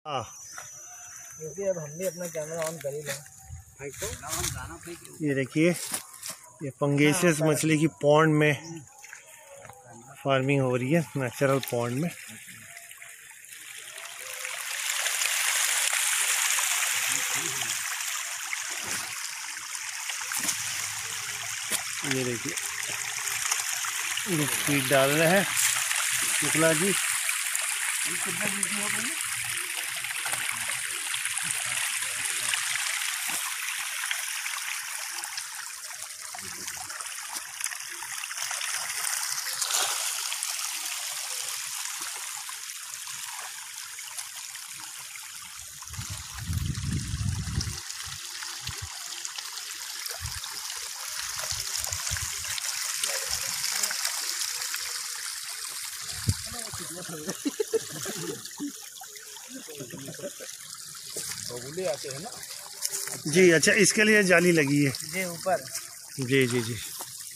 हाँ क्योंकि अब हम भी अपना कैमरा ऑन कर ही लें। ये देखिए, ये पंगेसियस मछली की पॉन्ड में फार्मिंग हो रही है, नेचुरल पॉन्ड में। ये देखिए, फीड डाल रहे हैं शुक्ला जी। बगुले आते हैं ना जी। अच्छा, इसके लिए जाली लगी है जी ऊपर। जी जी जी।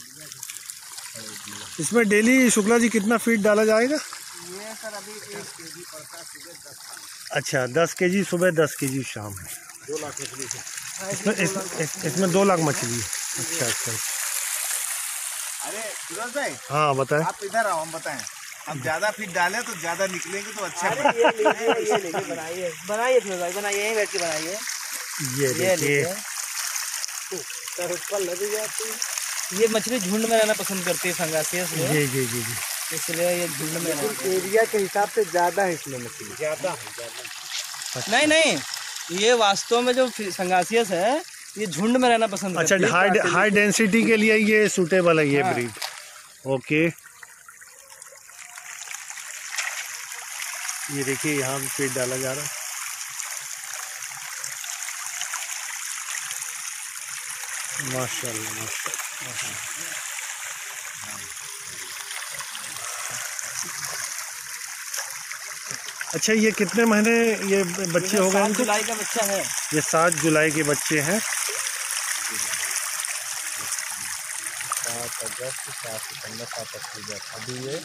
इसमें डेली शुक्ला जी कितना फीड डाला जाएगा? ये सर अभी 1 kg पड़ता है सुबह 10। अच्छा, 10 kg सुबह, 10 kg शाम है। 2 लाख मछली है इसमें 2 लाख मछली है। अच्छा अच्छा। अरे सूरज भाई, हाँ बताएं। आप इधर आओ, हम बताएं। हम ज्यादा फीड डालें तो ज्यादा निकलेंगे तो अच्छा। ये लीजिए बनाइए बनाइए सूरज भाई, बनाइए यहीं बैठ के बनाइए। ये देखिए, ये मछली झुंड में रहना पसंद करती है फंगासियस में, जी जी जी जी। इसलिए ये झुंड में रहती है। एरिया के हिसाब से ज्यादा है इसमें मछली, ज्यादा। नहीं नहीं, ये वास्तव में जो फंगासियस है ये झुंड में रहना पसंद करती है। अच्छा, हाई डेंसिटी के लिए ये सूटेबल है ये हाँ। ब्रीड। ओके, ये देखिए यहाँ फीड डाला जा रहा है। माशाल्लाह माशाल्लाह। अच्छा, ये कितने महीने ये बच्चे हो गए? 7 जुलाई का बच्चा है। ये 7 जुलाई के बच्चे हैं। 7 अगस्त, 7 सितंबर, 7 अक्टूबर, अभी ये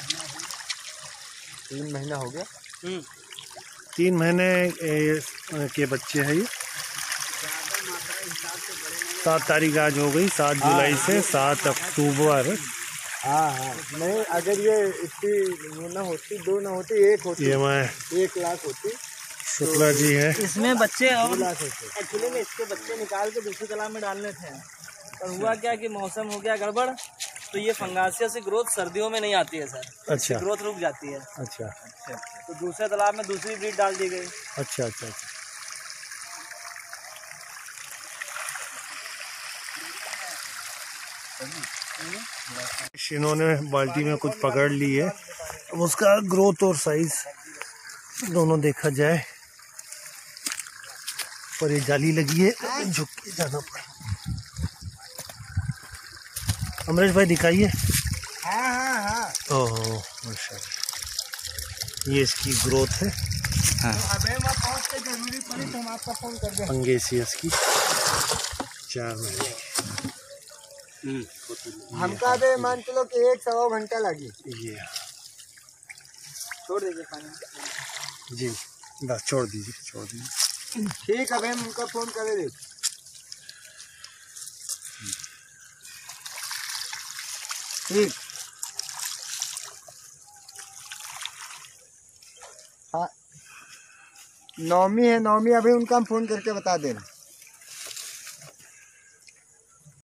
3 महीना हो गया। 3 महीने के बच्चे हैं ये। 7 तारीख आज हो गई, 7 जुलाई से 7 अक्टूबर। हाँ हाँ, नहीं अगर ये इतनी ना होती, 2 ना होती, 1 होती, ये मैं 1 लाख होती। शुक्ला जी है। इसमें बच्चे और 2 लाख होते। एक्चुअली में इसके बच्चे निकाल के दूसरी तालाब में डालने थे, पर हुआ क्या कि मौसम हो गया गड़बड़, तो ये फंगासियस की ग्रोथ सर्दियों में नहीं आती है सर। अच्छा ग्रोथ रुक जाती है, अच्छा तो दूसरे तालाब में दूसरी ब्रीड डाल दी गई। अच्छा अच्छा अच्छा। इन्होंने बाल्टी में कुछ पकड़ ली है, अब उसका ग्रोथ और साइज दोनों देखा जाए। पर ये जाली लगी है, झुक के जाना पड़ा। अमरीश भाई दिखाइए। हाँ हाँ हाँ। ओह माशाल्लाह, ये इसकी ग्रोथ है। हाँ। अबे मैं पहुँच के जरूरी पड़ी तो हम आपका फोन कर दें। पंगेसियस की 4 महीने की। हमका भी मान चलो कि 1-1.25 घंटा लगी। ये छोड़ दीजिए पानी। जी, बस छोड़ दीजिए छोड़ दीजिए। ठीक है, हम उनका फोन करे दे। ठीक। हाँ, नौमी है, नौमी अभी उनका हम फोन करके बता दे रहे।